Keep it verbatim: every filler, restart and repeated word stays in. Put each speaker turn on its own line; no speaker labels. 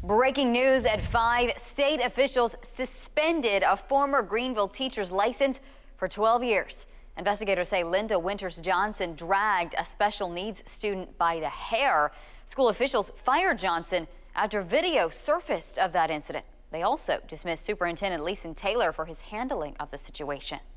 Breaking news at five. State officials suspended a former Greenville teacher's license for twelve years. Investigators say Linda Winters Johnson dragged a special needs student by the hair. School officials fired Johnson after video surfaced of that incident. They also dismissed Superintendent Leeson Taylor for his handling of the situation.